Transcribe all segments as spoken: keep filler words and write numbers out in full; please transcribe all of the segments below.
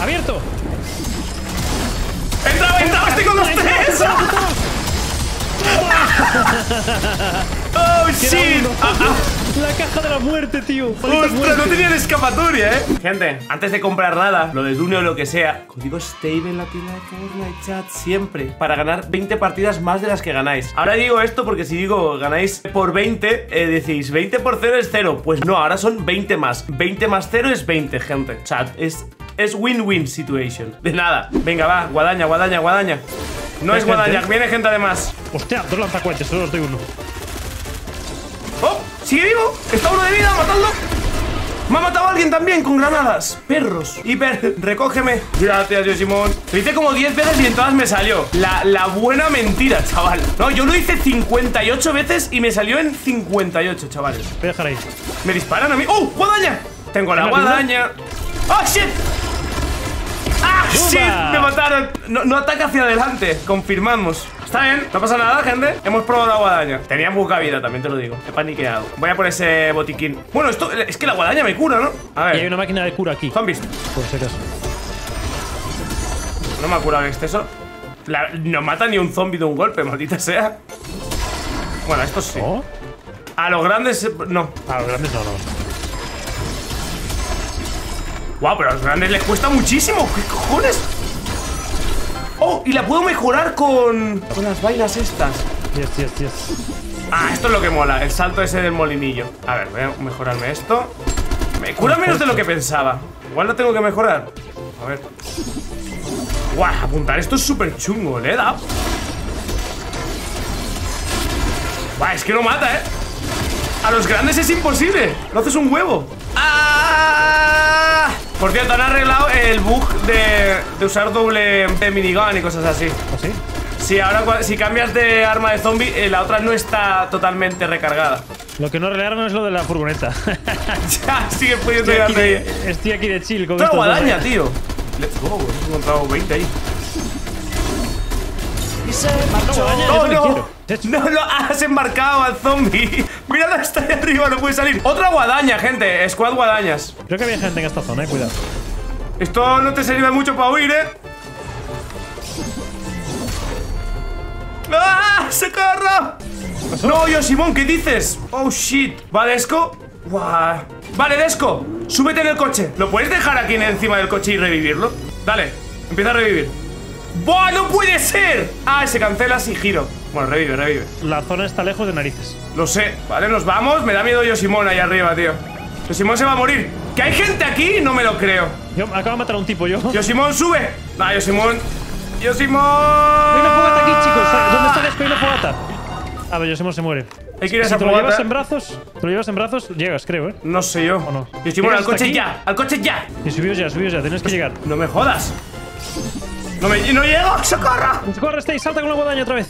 ¡Abierto! ¡Entra, entra! ¡Estoy con los tres! ¡Oh, shit! Ah, ah. La caja de la muerte, tío. ¡Ostras! No tenían escapatoria, ¿eh? Gente, antes de comprar nada, lo de Dune o lo que sea, código STAVE en la tienda de Fortnite, chat, siempre, para ganar veinte partidas más de las que ganáis. Ahora digo esto porque si digo ganáis por veinte, eh, decís veinte por cero es cero. Pues no, ahora son veinte más. veinte más cero es veinte, gente. Chat, es... Es win-win situation. De nada. Venga, va. Guadaña, guadaña, guadaña. No es guadaña. Viene gente además. Hostia, dos lanzacuetes. Solo os doy uno. ¡Oh! ¡Sigue vivo! Está uno de vida. ¡Matadlo! Me ha matado a alguien también con granadas. Perros. Hiper. Recógeme. Gracias, yo Simón. Lo hice como diez veces y en todas me salió. La, la buena mentira, chaval. No, yo lo hice cincuenta y ocho veces y me salió en cincuenta y ocho, chavales. Voy a dejar ahí. Me disparan a mí. ¡Oh! ¡Guadaña! Tengo la guadaña. ¡Oh, shit! ¡Ah, shit! Me mataron. No, no ataca hacia adelante. Confirmamos. Está bien, no pasa nada, gente. Hemos probado la guadaña. Tenía poca vida, también te lo digo. He paniqueado. Voy a por ese botiquín. Bueno, esto es que la guadaña me cura, ¿no? A ver. Y hay una máquina de cura aquí. Zombies. Por si acaso. No me ha curado en exceso. La, no mata ni un zombie de un golpe, maldita sea. Bueno, estos sí. ¿Oh? A los grandes, no. A los grandes no, no. Guau, pero a los grandes les cuesta muchísimo. ¿Qué cojones? Oh, y la puedo mejorar con... Con las vainas estas. Yes, yes, yes. Ah, esto es lo que mola, el salto ese del molinillo. A ver, voy a mejorarme esto. Me cura menos de lo que pensaba. Igual lo tengo que mejorar. A ver. Guau, apuntar esto es súper chungo. Le he dado. Guau, es que no mata, eh. A los grandes es imposible. No haces un huevo. ¡Ah! Por cierto, han arreglado el bug de, de usar doble de minigun y cosas así. ¿Ah, sí? Sí, ahora si cambias de arma de zombie, eh, la otra no está totalmente recargada. Lo que no arreglaron es lo de la furgoneta. Ya, sigue pudiendo Estoy aquí, llegar de de, estoy aquí de chill con esto. esto. Guadaña, tío. Let's go, hemos encontrado veinte ahí. No, no, no, no, no, has embarcado al zombie. Míralo, está ahí arriba, no puede salir. Otra guadaña, gente, squad guadañas. Creo que había gente en esta zona, eh, cuidado. Esto no te sirve mucho para huir, eh. ¡Ah! ¡Socorro! No, yo, Simón, ¿qué dices? Oh, shit. ¿Va, Desco? Guau. Vale, Desco, súbete en el coche. ¿Lo puedes dejar aquí encima del coche y revivirlo? Dale, empieza a revivir. ¡Buah, no puede ser! Ah, se cancela si giro. Bueno, revive, revive. La zona está lejos de narices. Lo sé, vale, nos vamos. Me da miedo Yosimón ahí arriba, tío. Yosimón se va a morir. ¿Que hay gente aquí? No me lo creo. Yo acabo de matar a un tipo, yo. Yosimón, sube. Nah, Yosimón. Yosimón. Hay una fogata aquí, chicos. ¿Dónde está Desco? Hay una fogata. A ver, Yosimón se muere. Hay que ir a si esa te lo fogata. llevas en brazos, te lo llevas en brazos, llegas, creo, eh. No sé yo. ¿O no? Yosimón, al coche aquí? ya. Al coche ya. Y subió ya, subió ya. Tienes que llegar. No me jodas. No me no llego. ¡Socorro! Corre, Stay, salta con la guadaña otra vez.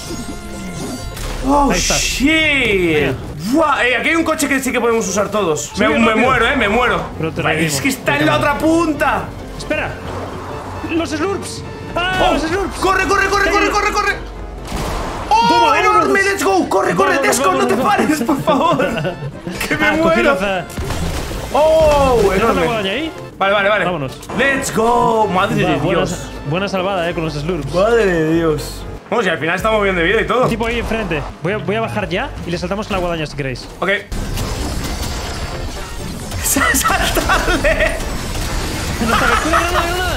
Oh, Ahí está. shit. Buah, eh, aquí hay un coche que sí que podemos usar todos. Me, me muero, eh, me muero. Pero te Vale, revivimos. es que está en la otra punta. Espera. Los Slurps. ¡Ah, Oh, los Slurps! corre, corre, corre, corre, corre, corre. ¡Oh, Toma, enorme! vámonos. ¡Let's go! ¡Corre, corre, Vámonos, Desco! ¡No te vámonos, pares, por favor! ¡Que me Ah, cogí muero! la- ¡Oh, ¿Dejas la enorme! guadaña ahí? Vale, vale, vale. Vámonos. ¡Let's go! ¡Madre Va, de buena, Dios! buena salvada, eh, con los Slurps. ¡Madre de Dios! Vamos, y al final estamos bien de vida y todo. Tipo ahí enfrente. Voy a, voy a bajar ya y le saltamos con la guadaña si queréis. Ok. ¡Saltadle! No está bien. Cuidado, no, no, no.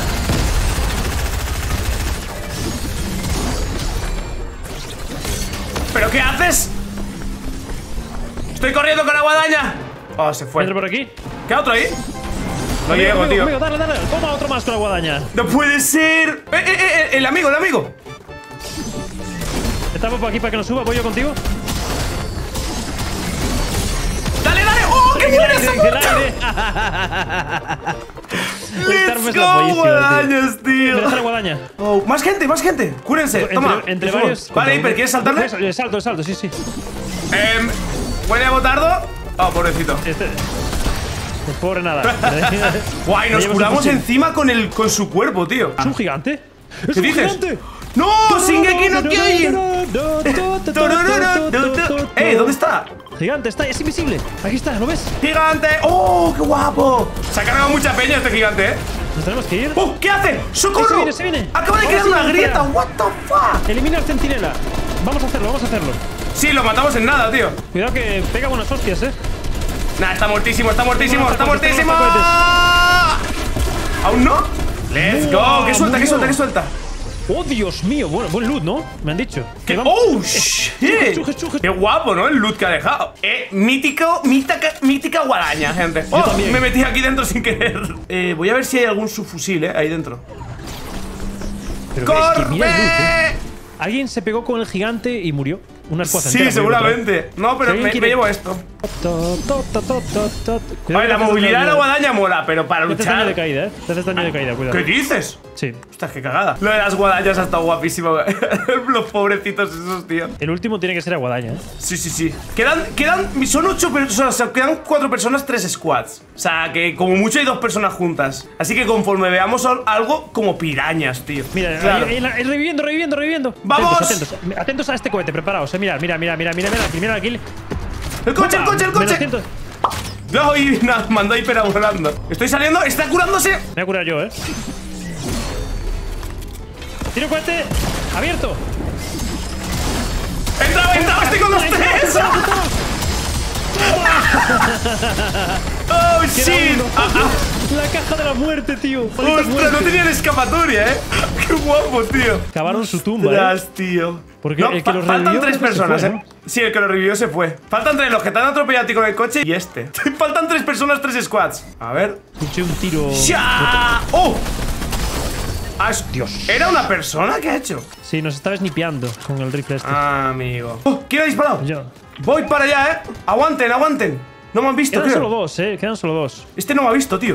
¿Pero qué haces? Estoy corriendo con la guadaña. Oh, se fue. Entra por aquí. ¿Queda otro ahí? No Amigo, llego, amigo, tío. amigo, dale, dale. Toma otro más con la guadaña. ¡No puede ser! ¡Eh, eh, eh! ¡El amigo, el amigo! Te tapo por aquí para que no suba. Voy yo contigo. ¡Dale, dale! ¡Oh, qué buena esa En el puta! aire. Esta arma ¡Let's es la go, buenísima, guadañas, Me deja la tío! guadaña. Oh, más gente, más gente. Cúrense, Entre, toma. entre Jesús. varios. Vale, Hiper, ¿quieres saltarle? Le salto, le salto, sí, sí. Eh, ¿Huele a botardo? Oh, pobrecito. Este. Pues pobre nada. Guay, Me nos llevo curamos su fusil. encima con, el, con su cuerpo, tío. ¿Es un gigante? ¿Es ¿Qué un dices? gigante? ¡No! ¡Shingeki no Kyojin! ¡Eh! ¿Dónde está? Gigante, está, es invisible. Aquí está, ¿lo ves? ¡Gigante! ¡Oh, qué guapo! Se ha cargado mucha peña este gigante, ¿eh? Nos tenemos que ir. ¡Oh! ¿Qué hace? ¡Socorro! Se viene, se viene. Acaba de Ahora crear sí, una espera. grieta. What the fuck. Elimina al centinela. Vamos a hacerlo, vamos a hacerlo. Sí, lo matamos en nada, tío. Cuidado que pega buenas hostias, eh. Nah, está muertísimo, está muertísimo, Tengo está los tacones, muertísimo. tengo los ¿Aún no? Let's go. Buah, ¿Qué suelta? ¿Qué murió. suelta? ¿Qué suelta? Oh, Dios mío. Bueno, buen loot, ¿no? Me han dicho. ¿Qué? Que vamos- ¡Oh, Eh, shit! chuje, chuje. Qué guapo, ¿no? El loot que ha dejado. Eh, mítico, mítica, mítica guadaña, gente. Yo Oh, también. me metí aquí dentro sin querer. Eh, voy a ver si hay algún subfusil, eh, ahí dentro. Pero es que mira el loot, eh. ¡Corre! Alguien se pegó con el gigante y murió. Una escuadra Sí, entera murió otra vez. seguramente. No, pero Si alguien me, quiere- me llevo esto. To, to, to, to, to, to. A Cuidado ver, la que te haces movilidad de la daño. guadaña mola, pero para Te haces daño de luchar. caída, eh. Te haces daño de caída, cuidado. ¿Qué dices? Sí. Ostras, qué cagada. Lo de las guadañas ha estado guapísimo. Los pobrecitos esos, tío. El último tiene que ser aguadaña, eh. Sí, sí, sí. Quedan, quedan, son ocho personas, o sea, quedan cuatro personas, tres squads. O sea, que como mucho hay dos personas juntas. Así que conforme veamos al- algo como pirañas, tío. Mira, Claro. ahí, ahí, ahí, reviviendo, reviviendo, reviviendo. ¡Vamos! Atentos, atentos, atentos a este cohete, preparaos, eh. Mira, mira, mira, mira, mira, mira, aquí, mira aquí. ¡El coche, el coche, el Menos coche! cien. No, y nada, mandó hipera volando. Estoy saliendo, está curándose. Me voy a curar yo, eh. Tiro cohete. Abierto. ¡Entra, entra! ¡Estoy con los tres! ¡Oh, shit! Queda uno. Ah, ah. La caja de la muerte, tío. Maldita ¡Ostras! No muerte. tenían escapatoria, ¿eh? ¡Qué guapo, tío! Cavaron su tumba, eh. ¡Ostras, tío! Porque No, el que fa- los faltan revivió tres creo que se personas, fue, ¿eh? Sí, el que lo revivió se fue. Faltan tres, los que te han atropellado a ti con el coche y este. Faltan tres personas, tres squads. A ver. Escuché un tiro. ¡Ya! ¡Oh! Ah, es- Dios. ¿Era una persona? ¿Qué ha hecho? Sí, nos estaba snipeando con el rifle este. Ah, amigo. Oh, ¿quién ha disparado? Yo. Voy para allá, ¿eh? Aguanten, aguanten. No me han visto, Quedan creo. solo dos, eh. Quedan solo dos. Este no me ha visto, tío.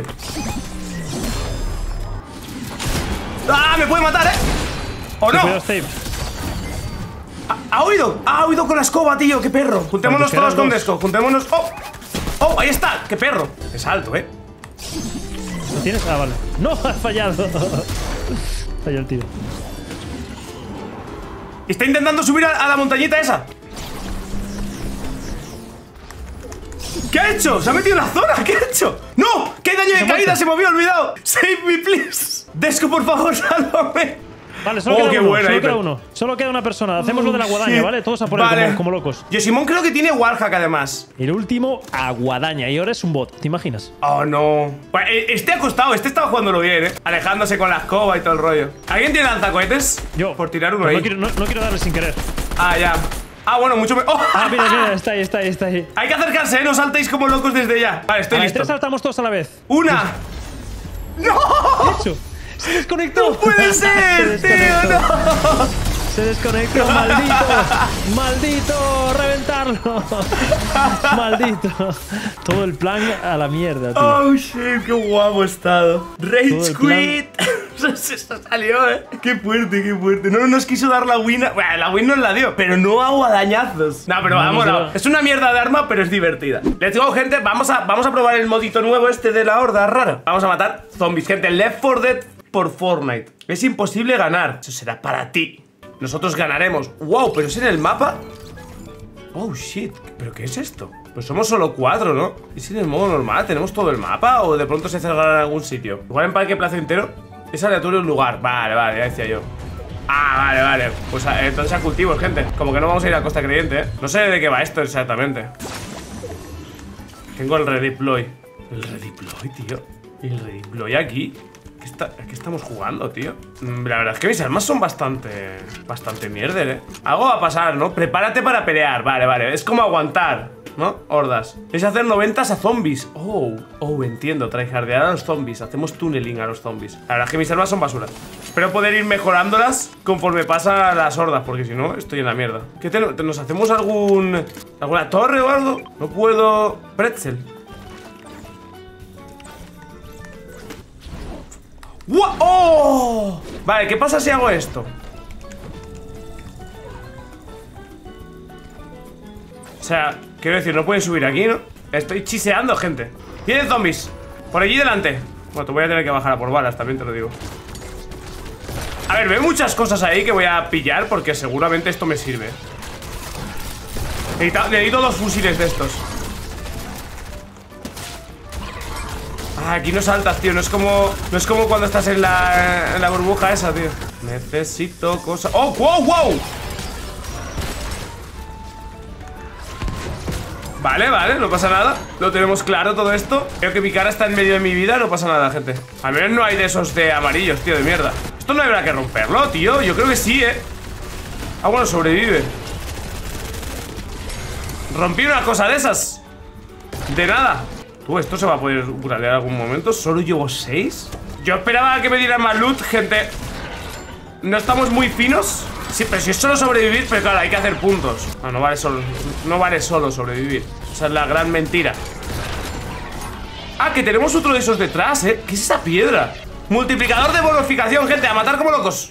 ¡Ah! ¡Me puede matar, eh! ¡O no! Cuidado, Steve. ¿Ha, ha oído? ¡Ha oído con la escoba, tío! ¡Qué perro! Juntémonos Quedan todos con dos. Desco. Juntémonos. ¡Oh! ¡Oh! ¡Ahí está! ¡Qué perro! Es alto, eh. ¿Lo tienes? Ah, vale. No, has fallado. Falló el tiro. Está intentando subir a, a la montañita esa. ¿Qué ha hecho? ¿Se ha metido en la zona? ¿Qué ha hecho? ¡No! ¡Qué daño de Se caída! muerto. ¡Se me había olvidado! ¡Save me, please! Desco, por favor, sálvame. Vale, solo Oh, queda qué uno. buena, Solo Hiper. queda uno. Solo queda una persona. Hacemos lo de la guadaña, Shit. ¿vale? Todos a por él Vale. como, como locos. Yoshimon creo que tiene wallhack además. El último a guadaña. Y ahora es un bot. ¿Te imaginas? Oh, no. Bueno, eh, este acostado, este estaba jugándolo bien, eh. Alejándose con la escoba y todo el rollo. ¿Alguien tiene lanzacohetes? Yo. Por tirar uno Pero ahí. No quiero, no, no quiero darle sin querer. Ah, ya. Ah, bueno, mucho me... ¡Oh! Ah, mira, mira. Está ahí, está ahí, está ahí. Hay que acercarse, ¿eh? No saltéis como locos desde ya. Vale, estoy A las listo. tres saltamos todos a la vez. ¡Una! ¿Qué he hecho? ¡Se desconectó! ¡No puede ser, Se tío! desconectó. ¡No! Se desconectó, maldito. Maldito, reventarlo. Maldito. Todo el plan a la mierda, tío. ¡Oh, shit! ¡Qué guapo he estado! ¡Rage Todo el plan- quit! Se salió, ¿eh? ¡Qué fuerte, qué fuerte! No, no nos quiso dar la win. a- Bueno, la win nos la dio, pero no a guadañazos. No, pero No vamos, nos no. dio. Es una mierda de arma, pero es divertida. Let's go, gente. Vamos a, vamos a probar el modito nuevo este de la horda rara. Vamos a matar zombies, gente. Left four Dead por Fortnite. Es imposible ganar. Eso será para ti. Nosotros ganaremos. ¡Wow! ¿Pero es en el mapa? Oh, shit. ¿Pero qué es esto? Pues somos solo cuatro, ¿no? ¿Es en el modo normal? ¿Tenemos todo el mapa? ¿O de pronto se cerrará en algún sitio? Igual en Parque Plaza entero es aleatorio un lugar. Vale, vale, ya decía yo. Ah, vale, vale. Pues eh, entonces a cultivos, gente. Como que no vamos a ir a Costa Creyente, ¿eh? No sé de qué va esto exactamente. Tengo el redeploy. ¿El redeploy, tío? ¿El redeploy aquí? ¿Qué, está, ¿Qué estamos jugando, tío? Mm, La verdad es que mis armas son bastante... Bastante mierder, ¿eh? Algo va a pasar, ¿no? Prepárate para pelear. Vale, vale. Es como aguantar, ¿no? Hordas. Es hacer noventas a zombies. Oh, oh, entiendo. Tryhardear a los zombies. Hacemos tunneling a los zombies. La verdad es que mis armas son basura. Espero poder ir mejorándolas conforme pasa las hordas, porque si no, estoy en la mierda. ¿Qué te, ¿Nos hacemos algún... alguna torre o algo? No puedo... Pretzel. ¡Wow! ¡Oh! Vale, ¿qué pasa si hago esto? O sea, quiero decir, no pueden subir aquí, ¿no? Estoy chiseando, gente. Tienen zombies. Por allí delante. Bueno, te voy a tener que bajar a por balas, también te lo digo. A ver, veo muchas cosas ahí que voy a pillar porque seguramente esto me sirve. Necesito, necesito dos fusiles de estos. Ah, aquí no saltas, tío. No es como, no es como cuando estás en la, en la burbuja esa, tío. Necesito cosas. ¡Oh, wow, wow! Vale, vale, no pasa nada. Lo tenemos claro todo esto. Creo que mi cara está en medio de mi vida. No pasa nada, gente. Al menos no hay de esos de amarillos, tío, de mierda. Esto no habrá que romperlo, tío. Yo creo que sí, eh. Ah, bueno, sobrevive. Rompí una cosa de esas. De nada. Tú, esto se va a poder curar en algún momento. Solo llevo seis. Yo esperaba que me dieran más loot, gente. No estamos muy finos. Sí, pero si es solo sobrevivir, pero claro, hay que hacer puntos. No, no vale solo, no vale solo sobrevivir. Esa es la gran mentira. Ah, que tenemos otro de esos detrás, ¿eh? ¿Qué es esa piedra? Multiplicador de bonificación, gente, a matar como locos.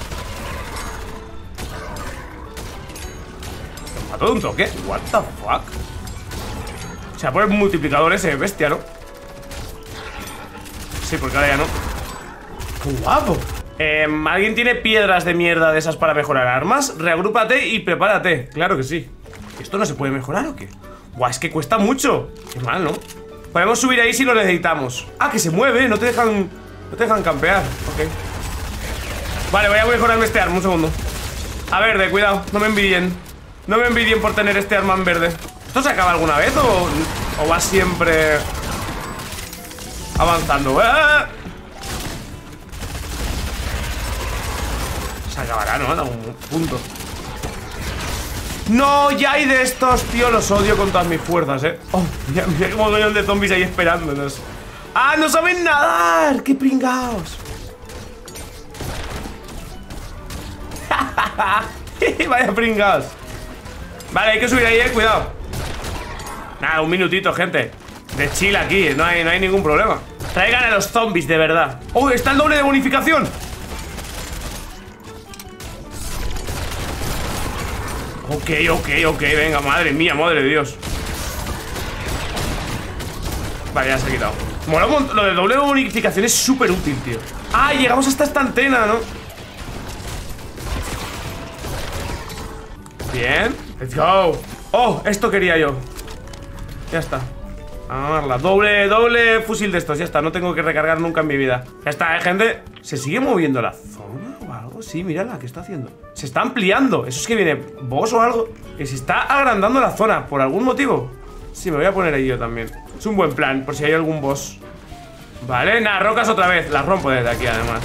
¿Me mató de un toque? What the fuck. O sea, por el multiplicador ese, bestia, ¿no? Sí, porque ahora ya no. ¡Qué guapo! Eh, ¿Alguien tiene piedras de mierda de esas para mejorar armas? Reagrúpate y prepárate. Claro que sí. ¿Esto no se puede mejorar o qué? Buah, es que cuesta mucho. Qué mal, ¿no? Podemos subir ahí si lo necesitamos. Ah, que se mueve, no te dejan. No te dejan campear. Ok. Vale, voy a mejorarme este arma, un segundo. A verde, cuidado, no me envidien. No me envidien por tener este arma en verde. ¿Esto se acaba alguna vez o, o va siempre avanzando? ¡Ah! Se acabará, ¿no? En algún punto. No, ya hay de estos, tío. Los odio con todas mis fuerzas, ¿eh? Oh, mira, mira cómo hay de zombies ahí esperándonos. ¡Ah, no saben nadar! ¡Qué pringaos! Vaya pringaos. Vale, hay que subir ahí, eh, cuidado. Nada, un minutito, gente. De chill aquí, no hay, no hay ningún problema. Traigan a los zombies, de verdad. ¡Oh, está el doble de bonificación! Ok, ok, ok, venga, madre mía, madre de Dios. Vale, ya se ha quitado. Mola un montón. Lo de doble bonificación es súper útil, tío. Ah, llegamos hasta esta antena, ¿no? Bien, let's go. Oh, esto quería yo. Ya está. Amarla, doble, doble fusil de estos, ya está. No tengo que recargar nunca en mi vida. Ya está, ¿eh, gente? ¿Se sigue moviendo la zona o algo? Sí, mírala, ¿qué está haciendo? Se está ampliando. Eso es que viene boss o algo. Que se está agrandando la zona, por algún motivo. Sí, me voy a poner ahí yo también. Es un buen plan, por si hay algún boss. Vale, nada, rocas otra vez. Las rompo desde aquí, además.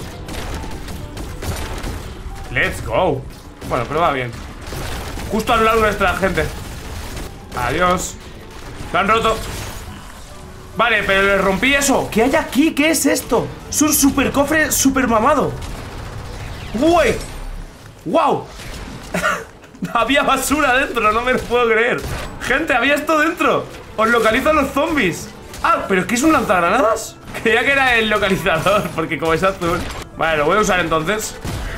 Let's go. Bueno, pero va bien. Justo al lado de nuestra gente. Adiós. Lo han roto. Vale, pero le rompí eso. ¿Qué hay aquí? ¿Qué es esto? Es un super cofre super mamado. ¡Uy! ¡Wow! Había basura dentro, no me lo puedo creer. Gente, había esto dentro. Os localizan los zombies. Ah, pero es que es un lanzagranadas. Creía que era el localizador, porque como es azul. Vale, lo voy a usar entonces.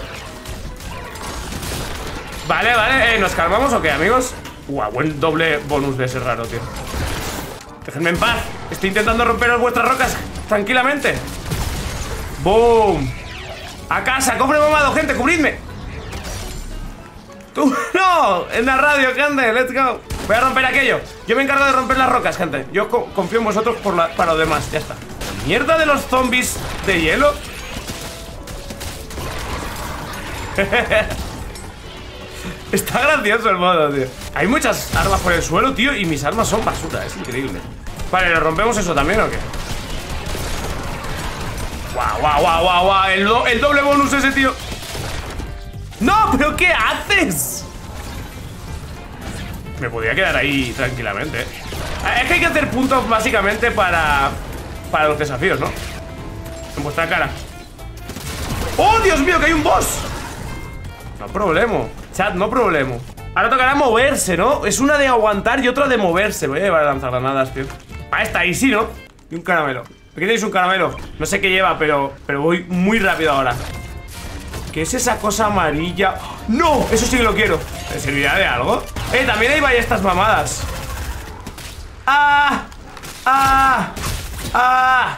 Vale, vale, eh, ¿nos calmamos o qué, amigos? Guau, buen doble bonus de ese raro, tío. Déjenme en paz. Estoy intentando romperos vuestras rocas tranquilamente. ¡Boom! ¡A casa! ¡Cofre mamado, gente! ¡Cubridme! ¡Tú! ¡No! En la radio, gente. ¡Let's go! Voy a romper aquello. Yo me encargo de romper las rocas, gente. Yo co confío en vosotros por la para lo demás. Ya está. ¡Mierda de los zombies de hielo! Está gracioso el modo, tío. Hay muchas armas por el suelo, tío, y mis armas son basura, es increíble. Vale, ¿lo rompemos eso también o qué? Guau, guau, guau, guau, guau. El, do el doble bonus ese, tío. ¡No! ¿Pero qué haces? Me podría quedar ahí tranquilamente, ¿eh? Es que hay que hacer puntos básicamente para Para los desafíos, ¿no? En vuestra cara. ¡Oh, Dios mío, que hay un boss! No problema. Chat, no problema. Ahora tocará moverse, ¿no? Es una de aguantar y otra de moverse. Voy a llevar a lanzagranadas, tío. Ah, está easy, ¿no? Y un caramelo. Aquí tenéis un caramelo. No sé qué lleva, pero, pero voy muy rápido ahora. ¿Qué es esa cosa amarilla? ¡No! Eso sí que lo quiero. ¿Me servirá de algo? Eh, también hay ballestas mamadas. ¡Ah! ¡Ah! ¡Ah!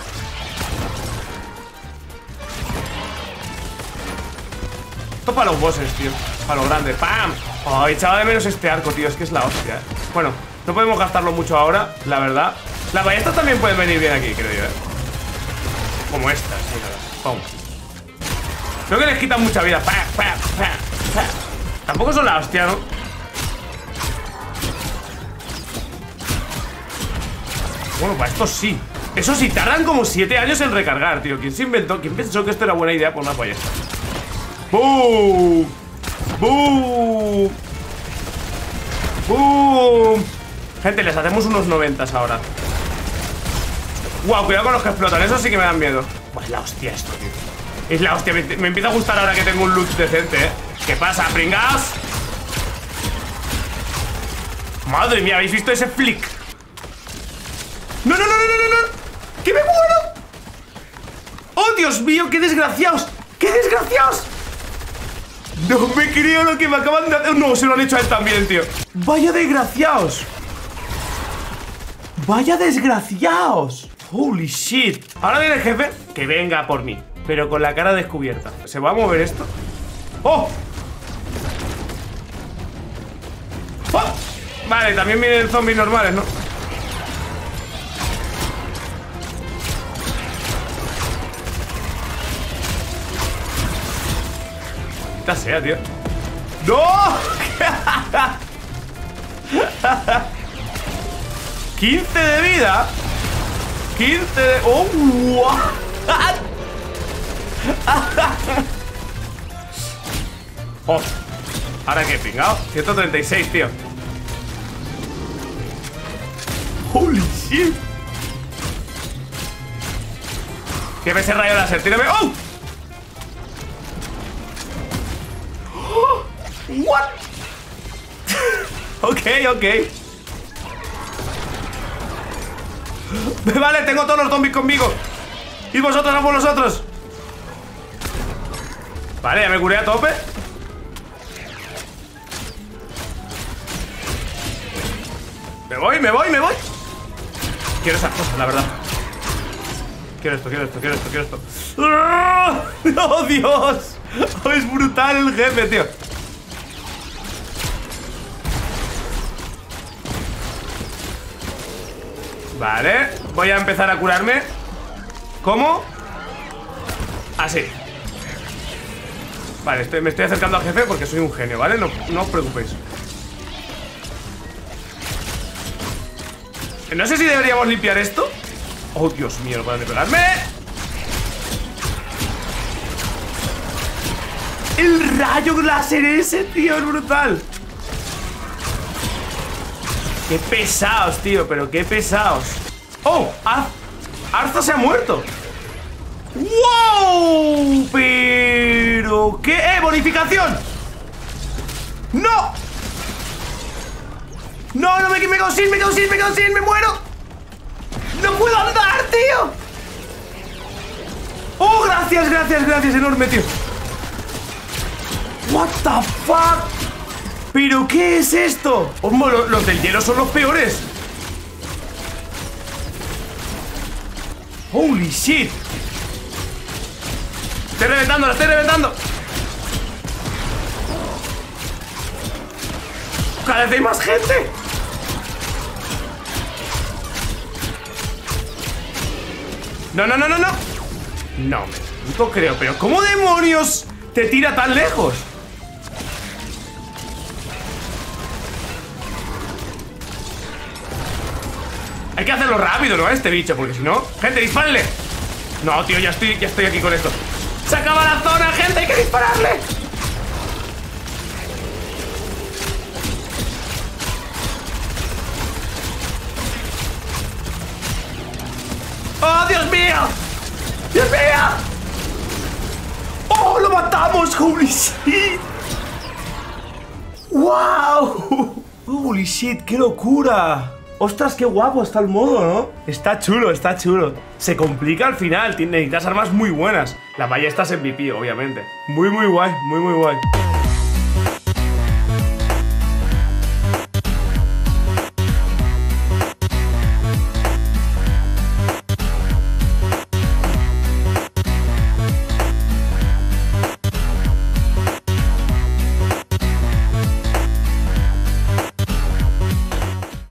Esto para los bosses, tío. Para lo grande. ¡Pam! Ay, echaba de menos este arco, tío. Es que es la hostia, ¿eh? Bueno, no podemos gastarlo mucho ahora, la verdad. Las ballestas también pueden venir bien aquí, creo yo, ¿eh? Como estas, mira. Pum. Creo que les quitan mucha vida. Pa, pa, pa, pa. Tampoco son la hostia, ¿no? Bueno, para estos sí. Eso sí, tardan como siete años en recargar, tío. ¿Quién se inventó? ¿Quién pensó que esto era buena idea por una ballesta? ¡Boom! ¡Boom! ¡Boom! Gente, les hacemos unos noventas ahora. ¡Guau! Cuidado con los que explotan. Eso sí que me dan miedo. Buah, es la hostia esto, tío. Es la hostia. Me, me empieza a gustar ahora que tengo un loot decente, ¿eh? ¿Qué pasa, pringaos? Madre mía, ¿habéis visto ese flick? ¡No, no, no, no, no, no! ¡Que me muero! ¡Oh, Dios mío! ¡Qué desgraciados! ¡Qué desgraciados! No me creo lo que me acaban de hacer. No, se lo han hecho a él también, tío. ¡Vaya desgraciados! ¡Vaya desgraciados! ¡Holy shit! Ahora viene el jefe. Que venga por mí, pero con la cara descubierta. ¿Se va a mover esto? ¡Oh! ¡Oh! Vale, también vienen zombies normales, ¿no? Maldita sea, tío. ¡No! quince de vida. quince de... ¡Oh! What? ¡Oh! ¿Ahora qué, pingao? ciento treinta y seis, tío. ¡Holy shit! Que me ese rayo láser, tírame. ¡Oh! ¡Oh! ¿What? Ok, ok. Vale, tengo todos los zombies conmigo. Y vosotros a por los otros. Vale, ya me curé a tope. Me voy, me voy, me voy. Quiero esas cosas, la verdad. Quiero esto, quiero esto, quiero esto, quiero esto. ¡Oh, Dios! Oh, es brutal el jefe, tío. Vale, voy a empezar a curarme. ¿Cómo? Así. Vale, estoy, me estoy acercando al jefe porque soy un genio, ¿vale? No, no os preocupéis. No sé si deberíamos limpiar esto. Oh, Dios mío, no pueden pegarme. El rayo láser ese, tío, es brutal. Qué pesados, tío, pero qué pesados. Oh, Ar Arza se ha muerto. ¡Wow! Pero... ¿qué? ¡Eh! ¡Bonificación! ¡No! ¡No! ¡No! ¡Me, me quedo sin! ¡Me quedo sin! ¡Me quedo sin! ¡Me muero! ¡No puedo andar, tío! ¡Oh! ¡Gracias! ¡Gracias! ¡Gracias! ¡Enorme, tío! ¡What the fuck! ¿Pero qué es esto? Oh, los, los del hielo son los peores. ¡Holy shit! ¡Estoy reventando! ¡La estoy reventando! ¡Cada vez hay más gente! No, no, no, no, no. No, me no creo, pero ¿cómo demonios te tira tan lejos? Hay que hacerlo rápido, ¿no? A este bicho, porque si no... ¡Gente, dispárenle! No, tío, ya estoy, ya estoy aquí con esto. ¡Se acaba la zona, gente! ¡Hay que dispararle! ¡Oh, Dios mío! ¡Dios mío! ¡Oh, lo matamos! ¡Holy shit! ¡Wow! ¡Holy shit! ¡Qué locura! ¡Ostras, qué guapo está el modo!, ¿no? Está chulo, está chulo. Se complica al final, necesitas armas muy buenas. La ballesta es M V P, obviamente. Muy, muy guay, muy, muy guay.